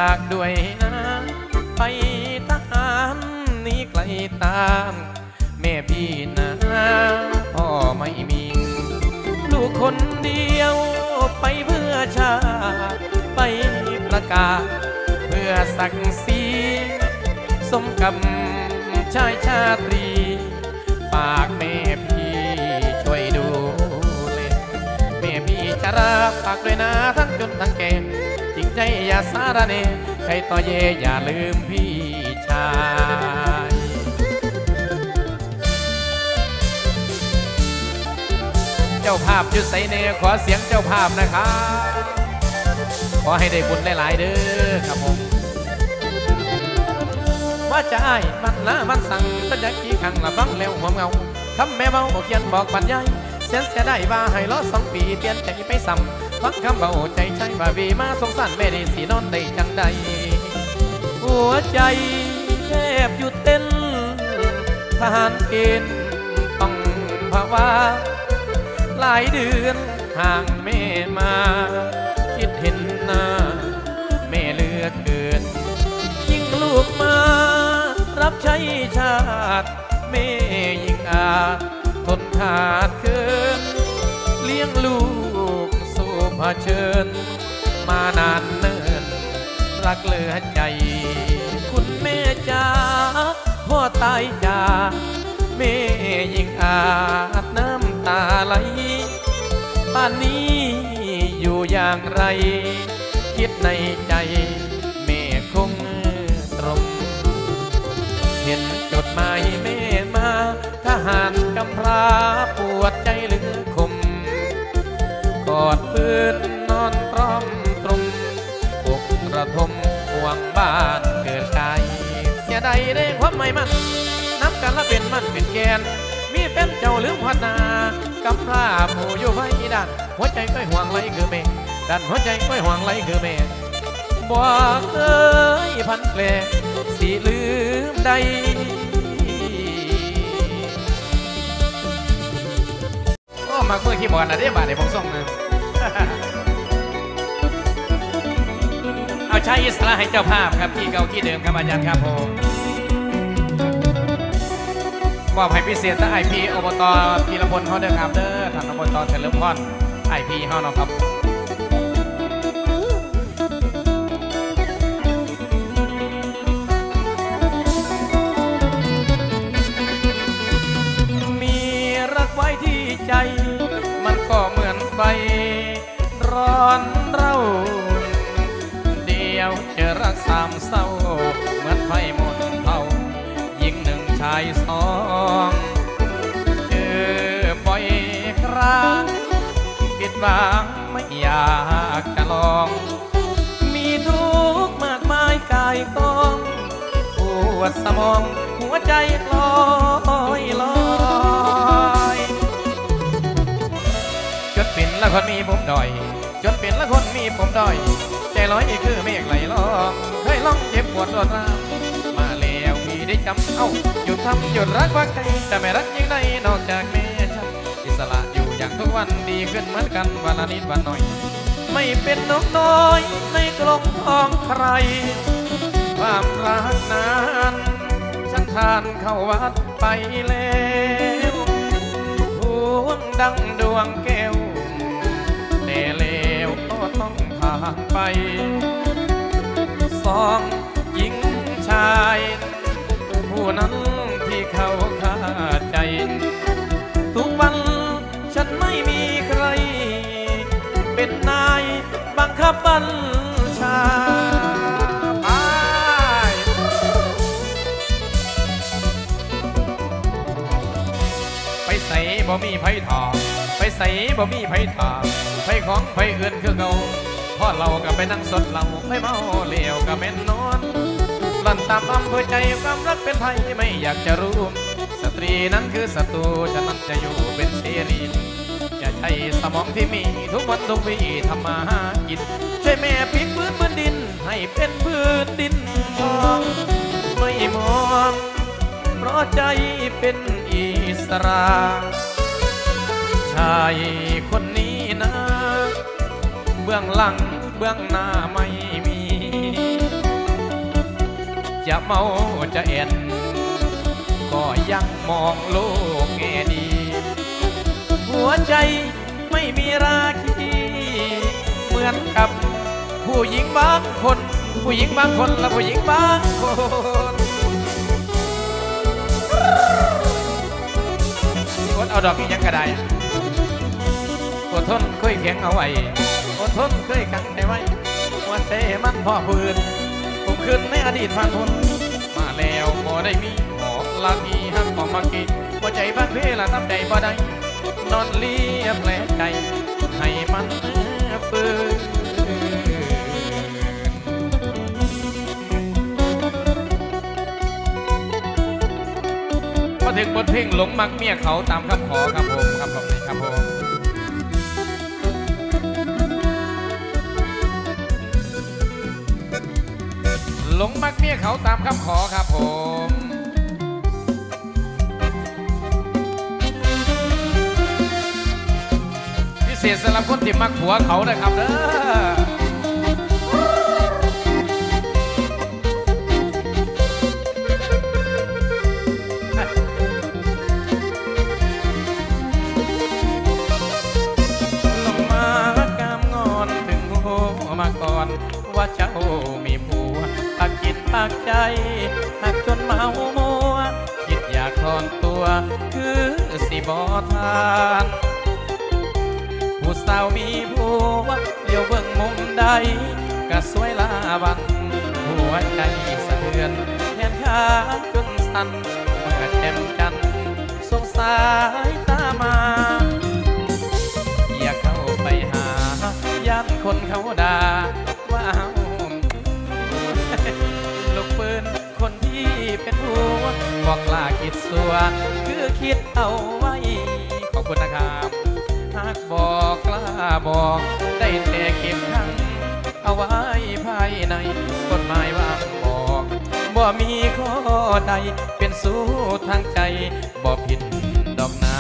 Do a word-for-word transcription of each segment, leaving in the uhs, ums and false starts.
ากด้วยนะไปทหารนี้ไกลตามแม่พี่นะพ่อไม่มีลูกคนเดียวไปเพื่อชาติไปประกาศเพื่อศักดิ์ศรีสมกับชายชาตรีฝากแม่พี่ช่วยดูแลแม่พี่จะรับฝากด้วยนะทั้งจนทั้งแก่จริงใจอย่าสารเนใครต่อเยอย่าลืมพี่ชายเจ้าภาพยุดใส่เนขอเสียงเจ้าภาพนะครับขอให้ได้บุญหลายๆเด้อครับผมว่าจะอ้ายมันละมันสั่งสัญญากี่ครั้งละบังแล้วหัวเงาคำแม่เบาเขียนบอกบรรยายเสียเสียได้ว่าให้รอสองปีเปลี่ยนใจไปซ้ำฟังคำเบาใจใช่ว่าวีมาสงสารแม่ดีสีนอนได้จังใดหัวใจแทบหยุดเต้นทหารเกณฑ์ต้องภาวะหลายเดือนห่างแม่มาคิดเห็นหน้าแม่เลือกเกินยิ่งลูกมารับใช้ชาติแม่ยิ่งอาจทนขาดเกินเลี้ยงลูกสู้เผชิญมานานเนิ่นรักเหลือใจคุณแม่จ๋าพ่อตายจากแม่ยิ่งอาจน้ำตาไหลป่านนี้อยู่อย่างไรคิดในใจแม่คงตรงเห็นจดหมายแม่มาทหารกำพร้าปวดใจเหลือคมกอดปืนนอนพร้อมตรงอกระทมห่วงบ้านเกิดใจเสียใดได้ความไม่มันนับกันละเป็นมันเป็นแกนมีเป็นเจ้าลืมหัวหน้ากำพร้าผู้อยู่ไว้ดันหัวใจก็ห่วงไหลคือแม่ดันหัวใจก็ห่วงไหลคือแม่บอกเอ้ยพันแปลสิลืมใดก็มักเมื่อขี้บอลนะเดี๋ยวบาดในผมส่งนะเอาใช้อิสระให้เจ้าภาพครับที่เก่าที่เดิมครับอาจารย์ครับผมมอบให้พิเศษตั้งไอพีอบตพีรพลเขาเดินครับเด้อทางอบตเฉลิมพรไอพีเขาเนาะครับมีรักไว้ที่ใจมันก็เหมือนไฟร้อนเร่าเดียวเจอรักสามเศร้าเหมือนไฟหมดเผายิ่งหนึ่งชายสองเจอปล่อยครางปิดบังไม่อยากจะลองมีทุกข์มากมายกายกองปวดสมองหัวใจลอยลอยจนเป็นละคนมีผมดอยจนเป็นละคนมีผมดอยใจลอยคือเมฆไหลลองเคยลองเจ็บปวดรวดร้าวมาแล้วพี่ได้จำเอ้าหยุดทำหยุดรักว่าใครแต่ไม่รักยังไงนอกจากแม่ฉันอิสระอยู่อย่างทุกวันดีขึ้นเหมือนกันวันละนิดวันหน่อยไม่เป็นนกน้อยในกรงท้องใครความรักนั้นฉันทานเข้าวัดไปแล้วดวงดังดวงแก้วแต่แล้วก็ต้องผ่านไปสองหญิงชายผู้นั้นที่เขาขาดใจทุกวันฉันไม่มีใครเป็นนายบังคับบัญชาไปไปใส่บ่มีไผ่ถอไปใส่บ่มีไผ่ถอไผ่ของไผ่เอื่นคือเก่าพ่อเราก็ไปนั่งสดเราไม่เมาเหลวก็แม่นนอนหล่อนตามอำเภอใจความรักเป็นไผ่ไม่อยากจะรู้สตรีนั้นคือศัตรูฉะนั้นจะอยู่เป็นเสรีจะใช้สมองที่มีทุกวันทุกวีทำมาหากินช่วยแม่พลิกพื้นพื้นดินให้เป็นพื้นดินทองไม่มองเพราะใจเป็นอิสระชายคนนี้นะเบื้องหลังเบื้องหน้าไม่มีจะเมาจะเอ็นก็ยังมองโลกแง่ดีหัวใจไม่มีราคีเหมือนกับผู้หญิงบางคนผู้หญิงบางคนและผู้หญิงบางคนอดเอาดอกนี้ยังกระไดอดทนเคยแข็งเอาไว้อดทนเคยกังได้ไว้วันเตมันพ่อพื้นผมขึ้นในอดีตผ่านพ้นมาแล้วพอได้มีหอลากีหักของมากีหัวใจบ้านเพละทำใจบ่ได้นอนเลียแผลใจให้มันปืนมาถึงบทเพลงหลงมักเมียเขาตามคำขอครับผมครับผมนี่ครับผมหลงมักเมียเขาตามคำขอครับผมพิเศษสำหรับคนที่มักผัวเขานะครับเด้อลงมากามงอนถึงหัวมาก่อนว่าเจ้ามีผัวปากจิตปากใจหักจนเมามัวคิดอยากถอนตัวคือสิบอทานผู้สาวมีผัวเลี้ยวเบิ่งมุมใดก็สวยลาบันหัวใจสะเทือนแขนขาจนสั่นเมื่อแจ่มจันทร์สงสายตามาอยากเข้าไปหาย่านคนเขาด่าว่าลูกปืนคนที่เป็นผัวบอกลาคิดสัวคือคิดเอาไว้ขอบคุณนะครับหากบอกกล้าบอกได้แต่เก็บขังเอาไว้ภายในกฎหมายว่าบอกบ่มีข้อใดเป็นสู้ทางใจบ่ผิดดอกนา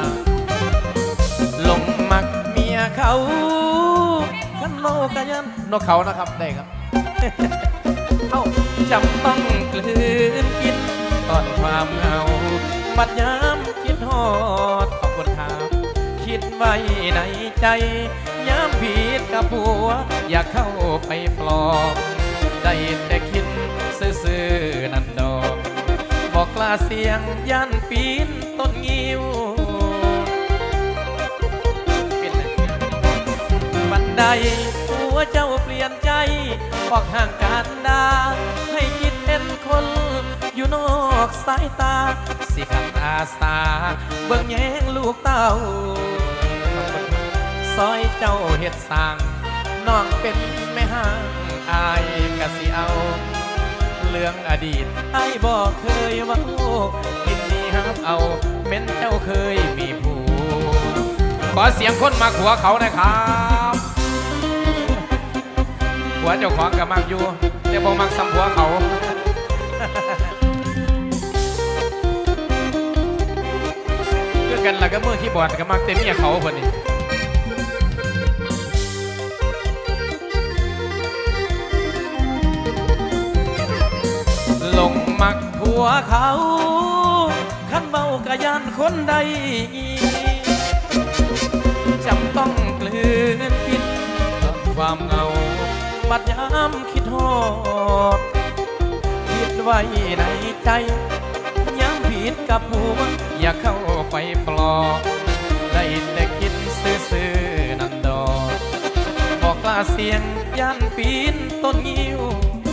หลงมักเมียเขาขันโลกยันนกเขานะครับได้ครับเอ้าจำต้องกลืนกินตอนความเหงาบัดย้ำคิดฮอดขอบคุณครับคิดไว้ในใจย้ำผิดกับผัวอยากเข้าไปปลอบได้แต่คิดซื่อๆนั่นดอกบอกกล้าเสียงย่านปีนต้นงิ้วบันไดผัวเจ้าเปลี่ยนใจออกห่างกันดาให้คิดเป็นคนอยู่นอกสายตาสิขันอาสาเบิ่งแย่งลูกเต้าซอยเจ้าเฮ็ดสร้างน้องเป็นแม่ห้างอายกะสิเอาเรื่องอดีตไอ้บอกเคยว่ากินดีครับเอาเม้นเจ้าเคยมีผู้ขอเสียงคนมักหัวเขาหน่อยครับหัวเจ้าของก็มักอยู่แต่บ่มักซ้ำหัวเขาเรื่องกันแล้วก็มือที่บอดก็มักเต็มเมียเขาคนนี้หลงมักผัวเขาขันเบากะยานคนใดจำต้องกลืนกินความเหงาบัดย้ำคิดฮอดคิดไว้ในใจย้ำผิดกับผัวอยากเข้าไปปลอบได้แต่คิดซื่อๆนั่นดอกบอกกล้าเสียงย่านปีนต้นงิ้ว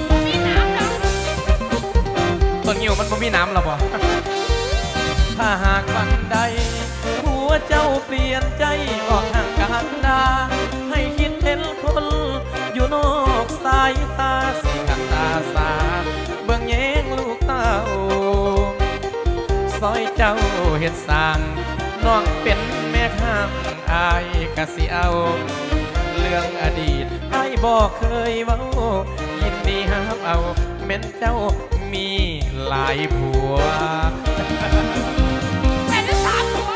ต้นงิ้วมันไม่มีน้ำหรอบ่ถ้าหากวันใดผัวเจ้าเปลี่ยนใจออกห่างกันดาให้คิดเห็นคนอยู่นอกสายตาสิขันตาสาเบิ่งแย่งลูกเต้าซอยเจ้าเฮ็ดสร้างน้องเป็นแม่ข้างอายกะสิเอาเรื่องอดีตอายบอกเคยเว้ายินดีฮับเอาแม่นเจ้ามีหลายผัวแม่นสามผัว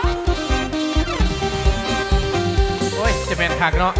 โอ้ยจะเป็นคักเนาะ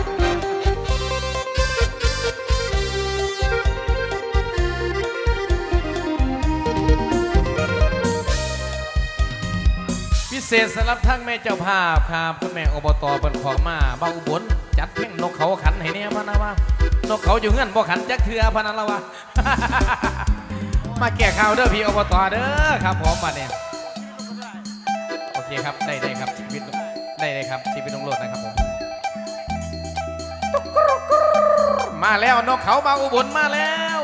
เศษสำหรับทั้งแม่เจ้าภาพครับคุณแม่อบตเป็นของมาเบาอุบลจัดเพ่งนกเขาขันให้เนี่ยพะนะว่านกเขาอยู่เงื่อนบ่ขันจักเถื่อพะนะละวะ มาแก่ข่าวเด้อพี่อบตเด้อครับผมมาเนี่ยโอเคครับได้ได้ครับชีวิตได้เลยครับชีวิตลงโลดนะครับผมมาแล้วนกเขาเบาอุบลมาแล้ว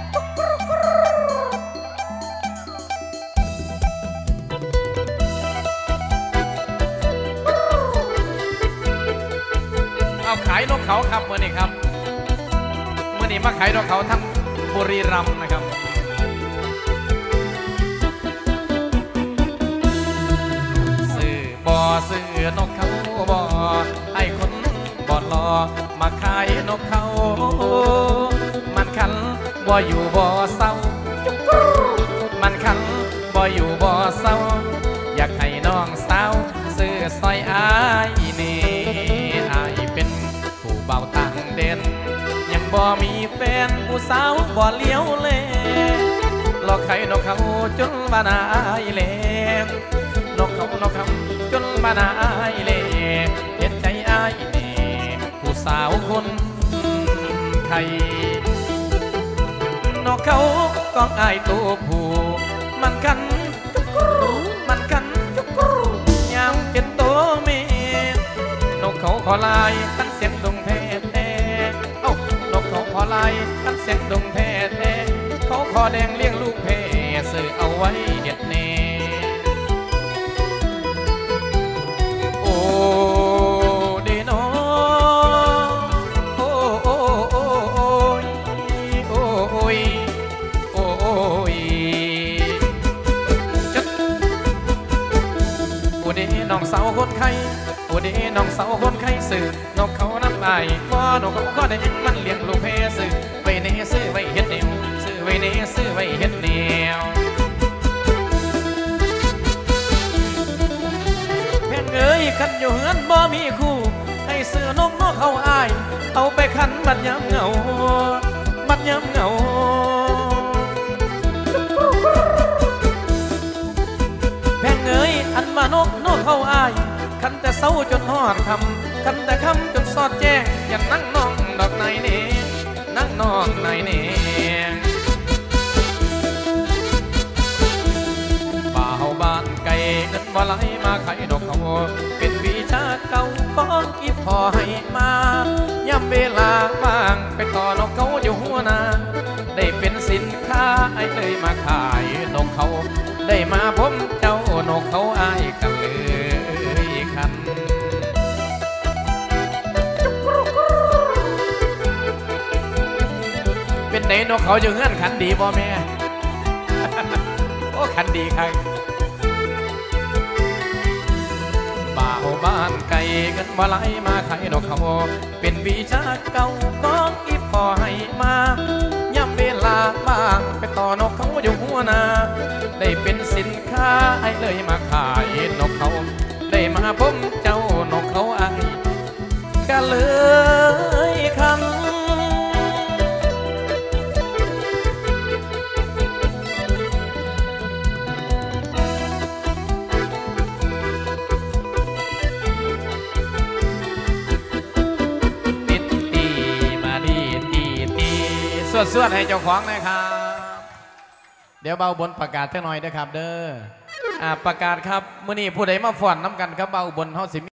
เอาขายนกเขาครับเมื่อนี้ครับเมื่อนี้มาขายนกเขาทั้งบุรีรัมย์นะครับซื้อบอซื้อนกเขาบอไอ้คนบอดรอมาขายนกเขามันขันบ่อยู่บ่เศร้ามันขันบ่อยู่บ่เศร้าอยากให้น้องสาวซื้อซอยอายนี่อายเป็นผู้เบาต่างเด่นยังบ่มีแฟนผู้สาวบ่เลี้ยวเล่หลอกไข่นกเขาจนบานาอายเล่นกเขานกเขาจนบานาอายเล่เห็นใจอายนี่ผู้สาวคนไทยนกเขาก้องอายตัวผู้มันกันจุกกรูมันกันจุกกรูยามเป็นตัวเมียนกเขาขอลายกันเสียงดงแท้แท้เอ้านกเขาขอลายกันเสียงดงแท้แท้เขาขอแดงเลี้ยงลูกแพร่ซื้อเอาไว้เด็ดเน่โอ้เดโนโอ้โอ้โอ้โอ้ยโอ้โอ้ยโอ้โอ้ยจัดโอ้เดน้องสาวคนไข้โอ้เดน้องสาวคนไข้ซื้อนกเขาน้ำลายว่านกเขาก็ได้มันเลี้ยงลูกแพร่ซื้อไว้เน่ซื้อไว้เฮ็ดแนวซื้อไว้เน่ซื้อไว้เฮ็ดแนวเพ่งเอ้ยขันอยู่เฮือนบ่มีคู่ให้ซื้อนกนกเขาอายเอาไปขันบัดยามเหงาบัดยามเหงาเพ่งเอ้ยอันมานกนกเขาอายขันแต่เศร้าจนหอดคำขันแต่คำจนสอดแจ้งอย่านั่งนองดอกในเน่นั่งนองในเน่บ่าวบ้านไก่เงินบ่ไหลมาไข่ดอกเขาเป็นวิชาเก่าของอีพอให้มาย่ำเวลาว่างไปต่อนกเขาอยู่หัวนาได้เป็นสินค้าไอ้เลยมาขายนกเขาได้มาพบเจ้านกเขาอายกันเลยคันเป็นไหนนกเขาอยู่เงื่อนขันดีบ่แม่ โอ้ขันดีครับบ่าวบ้านไก่กันมาไหลมาไข่นกเขาเป็นวิชาเก่าของอีพอให้มาย่ำเวลาบ้างไปต่อนกเขาอยู่หัวนาได้เป็นสินค้าไอ้เลยมาขายนกเขาได้มาพบเจ้านกเขาไอ้ก็เลยคันสวดให้เจ้าของนะครับเดี๋ยวเบาบนประกาศเท่าน้อยนะครับเด้ออ่าประกาศครับมื้อนี้ผู้ใดมาฟ้อนน้ำกันครับเบาบนเฮาสิ